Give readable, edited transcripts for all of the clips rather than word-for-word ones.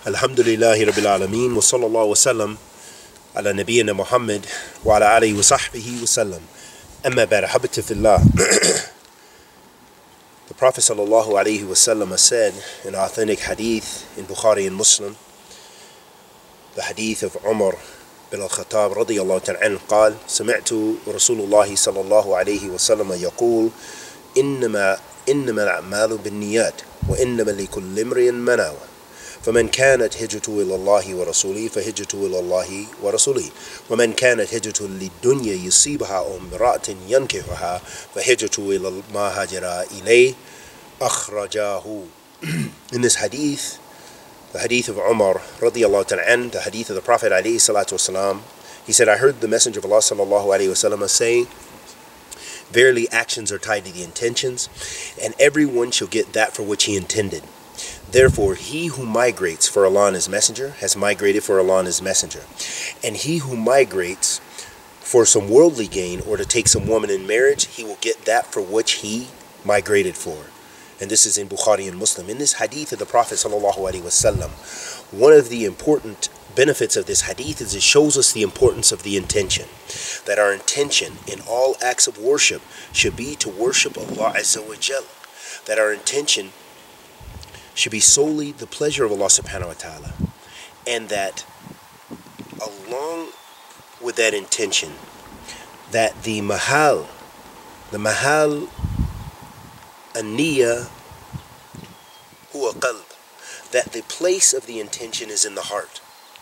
Alhamdulillahi Rabbil Alameen wa sallallahu wa sallam ala nabiyyina Muhammad wa ala alihi wa sahbihi wa sallam. Amma ba'd, habibti fillah. The Prophet sallallahu alayhi wa sallam said in authentic hadith in Bukhari and Muslim, the hadith of Umar bin al-Khattab radiyallahu ta'ala anhu قال سمعت رسول الله صلى الله عليه وسلم يقول إنما الأعمال بالنيات وإنما لكل امرئ ما نوى فمن كانت هجرته إلى الله ورسوله فهجرته إلى الله ورسوله ومن كانت هجرته للدنيا يصيبها أو امرأة ينكحها فهجرته إلى ما هاجر إليه أخرجاه. In this hadith, the hadith of Umar radiyallahu ta'ala anhu, the hadith of the Prophet alayhi salatu wasalam, he said, I heard the Messenger of Allah sallallahu alayhi wasallam say, verily actions are tied to the intentions, and everyone shall get that for which he intended. Therefore, he who migrates for Allah and His Messenger has migrated for Allah and His Messenger. And he who migrates for some worldly gain or to take some woman in marriage, he will get that for which he migrated for. And this is in Bukhari and Muslim. In this hadith of the Prophet ﷺ, one of the important benefits of this hadith is it shows us the importance of the intention. That our intention in all acts of worship should be to worship Allah Azza wa Jal. That our intention should be solely the pleasure of Allah subhanahu wa ta'ala. And that along with that intention, that the mahal an-niyya huwa qalb, that the place of the intention is in the heart.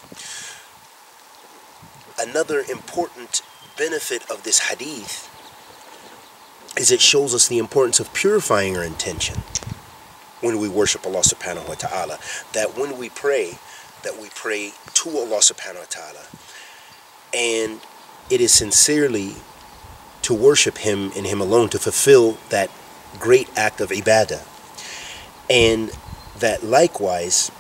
Another important benefit of this hadith is it shows us the importance of purifying our intention when we worship Allah subhanahu wa ta'ala. That when we pray, that we pray to Allah subhanahu wa ta'ala. And it is sincerely to worship Him and Him alone, to fulfill that great act of ibadah. And that likewise,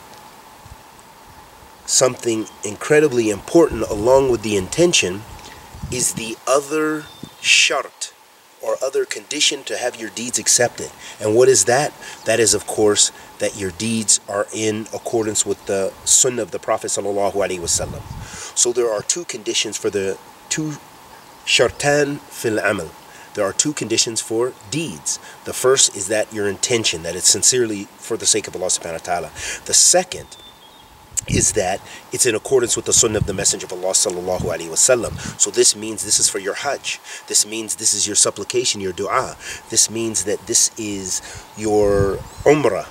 something incredibly important along with the intention is the other shart, or other condition to have your deeds accepted. And what is that? That is, of course, that your deeds are in accordance with the Sunnah of the Prophet sallallahu alaihi wasallam. So there are two conditions for the two shartan fil amal. There are two conditions for deeds. The first is that your intention, that it's sincerely for the sake of Allah subhanahu wa ta'ala. The second is that it's in accordance with the Sunnah of the Messenger of Allah sallallahu alaihi wasallam. So this means this is for your Hajj. This means this is your supplication, your dua. This means that this is your Umrah,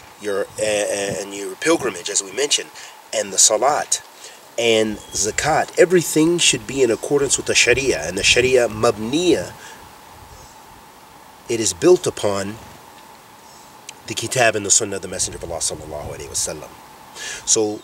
and your pilgrimage, as we mentioned, and the Salat and Zakat. Everything should be in accordance with the Sharia, and the Sharia mabniya, it is built upon the Kitab and the Sunnah of the Messenger of Allah sallallahu alaihi wasallam. So,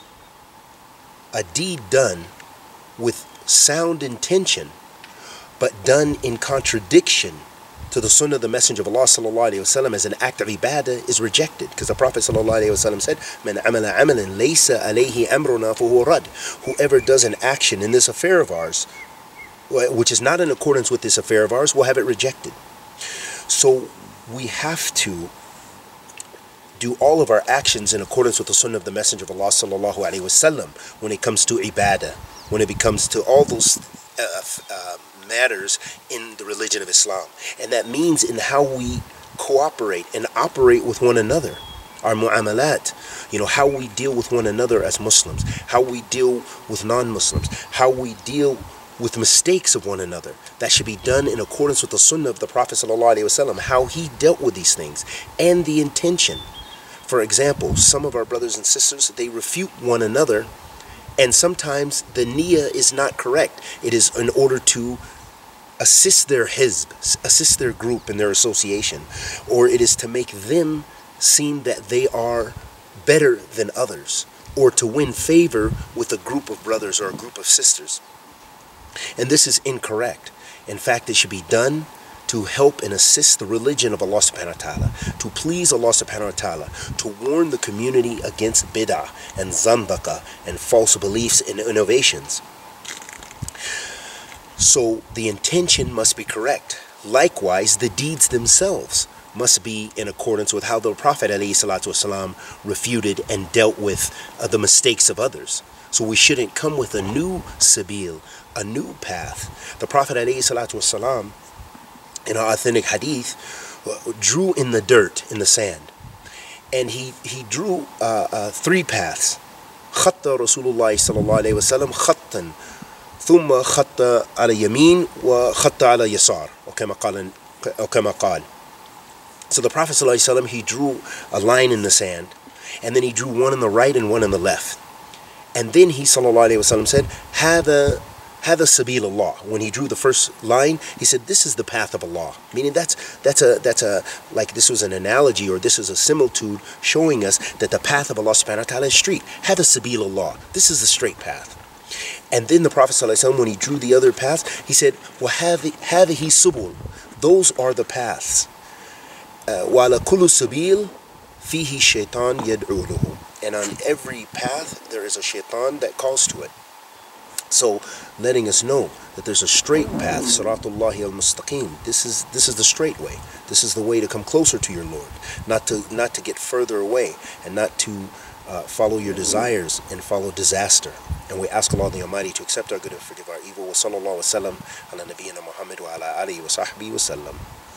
a deed done with sound intention, but done in contradiction to the Sunnah of the Messenger of Allah sallallahu alaihi wasallam as an act of ibadah is rejected. Because the Prophet sallallahu alaihi wasallam said, "Man amala amalan laysa alayhi amruna fahuwa rad." Whoever does an action in this affair of ours, which is not in accordance with this affair of ours, will have it rejected. So we have to do all of our actions in accordance with the Sunnah of the Messenger of Allah sallallahu alaihi wasallam when it comes to ibadah, when it comes to all those matters in the religion of Islam. And that means in how we cooperate and operate with one another, our mu'amalat, how we deal with one another as Muslims, how we deal with non-Muslims, how we deal with mistakes of one another. That should be done in accordance with the Sunnah of the Prophet sallallahu alaihi wasallam, how he dealt with these things, and the intention. For example, some of our brothers and sisters, they refute one another, and sometimes the niyyah is not correct. It is in order to assist their hizb, assist their group in their association, or it is to make them seem that they are better than others, or to win favor with a group of brothers or a group of sisters. And this is incorrect. In fact, it should be done to help and assist the religion of Allah subhanahu wa ta'ala, to please Allah subhanahu wa ta'ala, to warn the community against bid'ah and zandaqah and false beliefs and innovations. So the intention must be correct. Likewise, the deeds themselves must be in accordance with how the Prophet ﷺ refuted and dealt with the mistakes of others. So we shouldn't come with a new sabil, a new path. The Prophet ﷺ, in an authentic hadith, drew in the dirt, in the sand. And he drew 3 paths. خط رسول الله صلى الله عليه وسلم خطا ثم خط على يمين وخط على يسار أو كما قال. So the Prophet صلى الله عليه وسلم, he drew a line in the sand, and then he drew one on the right and one on the left. And then he صلى الله عليه وسلم said, هذا سبيل الله. When he drew the first line, he said, this is the path of Allah. Meaning that's a like this was an analogy, or this is a similitude showing us that the path of Allah subhanahu wa ta'ala is straight. هذا سبيل الله. This is the straight path. And then the Prophet sallallahu alaihi wasallam, when he drew the other paths, he said, وَهَذِهِ سُبُلٌ. Those are the paths. وَعَلَى كُلُّ سَبِيلٍ فِيهِ شَيْطَانٌ يَدْعُو لَهُ. And on every path there is a shaitan that calls to it. So, letting us know that there's a straight path, Siratullahi al-Mustaqim. This is the straight way. This is the way to come closer to your Lord, not to get further away, and not to follow your desires and follow disaster. And we ask Allah the Almighty to accept our good and forgive our evil. Wa sallallahu wa sallam ala nabiyyina Muhammad wa ala alihi wa sahbihi wa sallam.